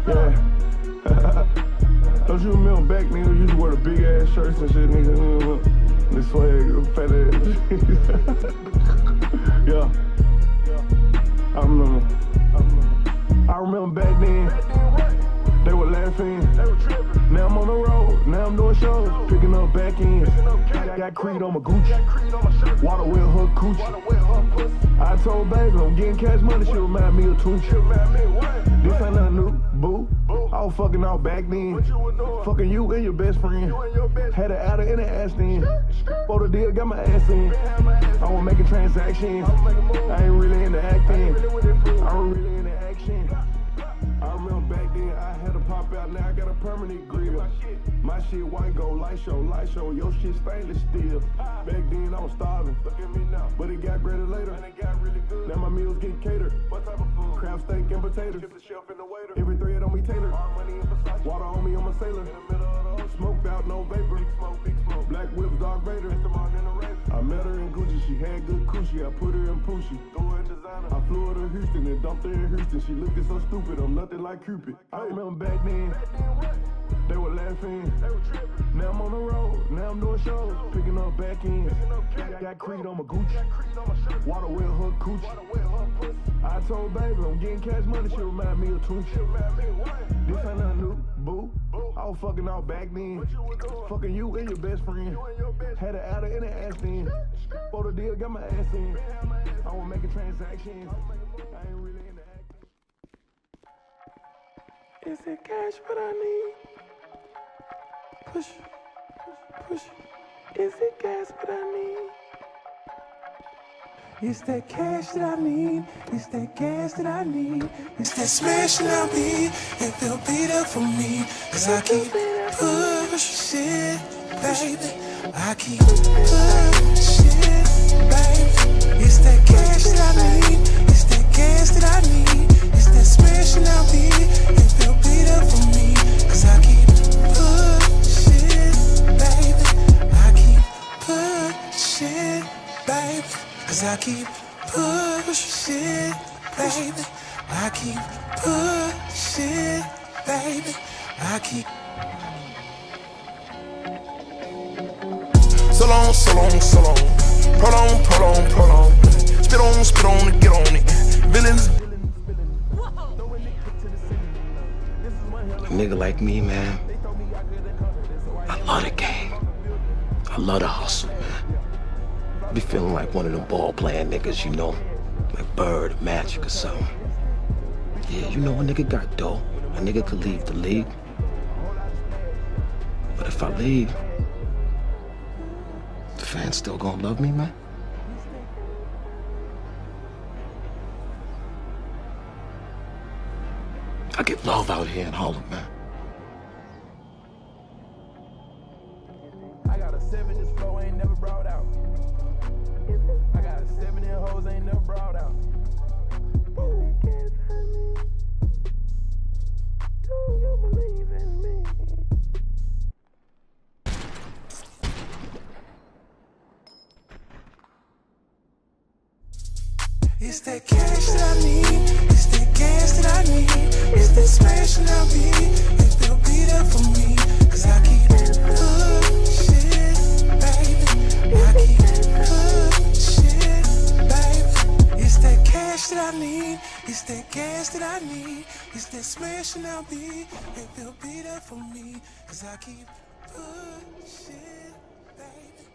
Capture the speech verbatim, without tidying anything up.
Yeah. Don't you remember back then we used to wear the big ass shirts and shit, nigga? This swag, fat ass. Yeah. I remember. I remember back then, they were laughing. Now I'm on the road, now I'm doing shows, picking up back ends. Got Creed on my Gucci, water with her coochie. I told baby I'm getting cash money, she remind me of Tunechi. This ain't nothing new, boo. I was fucking out back then, fucking you and your best friend. Had an outer and an ass then. For the deal, got my ass in. I was making transactions, I ain't really into acting. I was really into action. I remember back then I had a pop out, now I got a permanent grill. My shit white gold, light show, light show, your shit stainless steel. Back then I was starving, look at me now, but it got greater later. Now my meals get catered. What type of food? Crab steak and potatoes. Every thread on me tailored. Water on me, I'm a sailor. Smoked out, no vapor. Black whips, Dark Vader. I met her in Gucci, she had good coochie. I put her in Poochie. I flew her to Houston and dumped her in Houston. She looked so stupid, I'm nothing like Cupid. I remember back then, they were laughing. Now I'm on the road, now I'm doing shows, picking up back ends. Got Creed on my Gucci, water with her coochie. I told baby I'm getting cash money, she remind me of Tunechi. This ain't nothing new, boo. I was fucking out back then, fucking you and your best friend. Had an outer and an ass then. For the deal, got my ass in. I was making transactions, I ain't really into acting. Is it cash what I need? Push, push, is it gas what I need? It's that cash that I need, it's that gas that I need. It's that smash that I need, if they'll be there for me. Cause I keep pushing, baby. I keep pushing, baby. It's that cash that I need, it's that gas that I need. It's that smash that I need, if they'll be there for me. Cause I keep pushing, baby. I keep pushing, baby. Cause I keep pushing, baby. I keep pushing, baby. I keep. So long, so long, so long. Prolong, prolong, prolong. Spit on, spit on it, get on it. Villains. A nigga like me, man, I love the game. I love the hustle, man. Be feeling like one of them ball playing niggas, you know, like Bird, Magic or something. Yeah, you know a nigga got dough. A nigga could leave the league. But if I leave, the fans still gonna love me, man? I get love out here in Harlem, man. I got a seven, this flow ain't never brought out. I got a seven in hoes ain't never brought out. Woo. Do you believe in me? It's that cash that I need, it's that gas that I need, it's that smash that I need, if they'll be there for me. Cause I keep pushing, baby. I keep pushing, baby. It's that cash that I need, it's that gas that I need, it's that smash that I need, if they'll be there for me. Cause I keep pushing, baby.